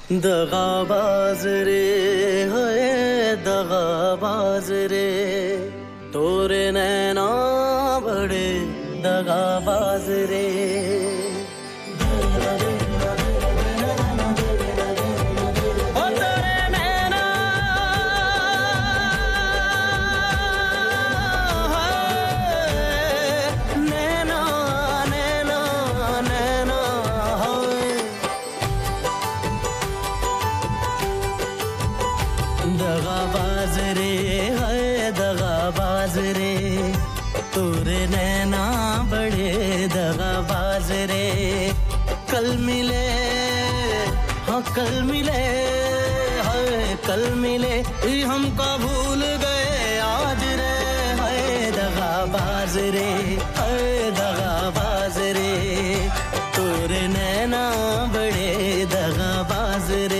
दगाबाज रे है दगाबाज रे तोरे नैना बड़े दगाबाज रे दगाबाज रे है दगाबाज रे तोरे नैना बड़े दगाबाज रे कल मिले हाँ कल मिले है कल मिले हमको भूल गए आज रे है दगाबाज रे है दगाबाज रे तोरे नैना बड़े दगाबाज रे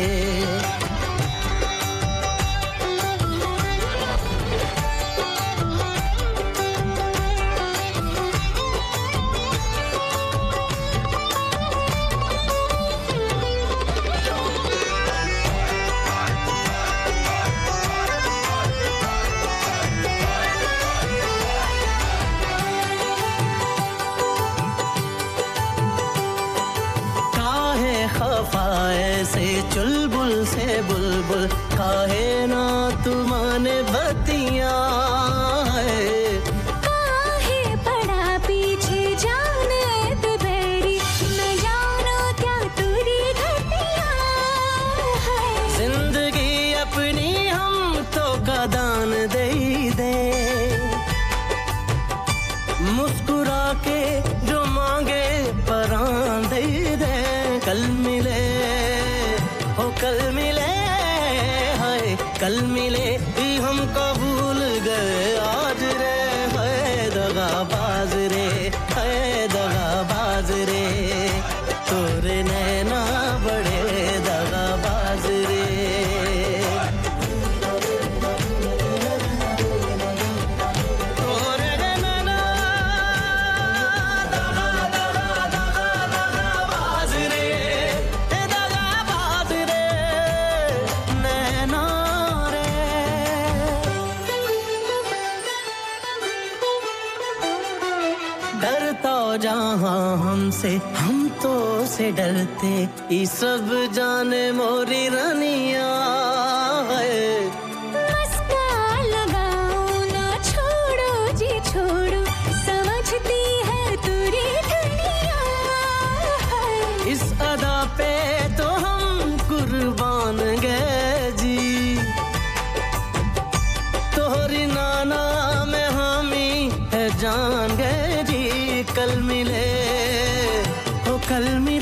खफाए से चुलबुल से बुलबुल काहे ना तुमाने बतिया काहे पड़ा पीछे जाने ते बेरी न जानो क्या तुरी घटिया है जिंदगी अपनी हम तो का दान दे दे मुस्कुरा के जो मांगे परान दे दे कल मिले हो कल मिले हाय कल मिले हमको भूल गए आज रे है दगाबाज रे है दगाबाज रे तोरे नैना बड़े दगाबाज रे डरता जहाँ हमसे हम तो से डरते ये सब जाने मोरी रानिया है मस्का लगाओ ना छोड़ो जी छोड़ो समझती है तुरी धनिया है इस अदा पे तो हम कुर्बान गए जी तोहरी नाना में हामी है जान गए जी कल मिले हो कल मिले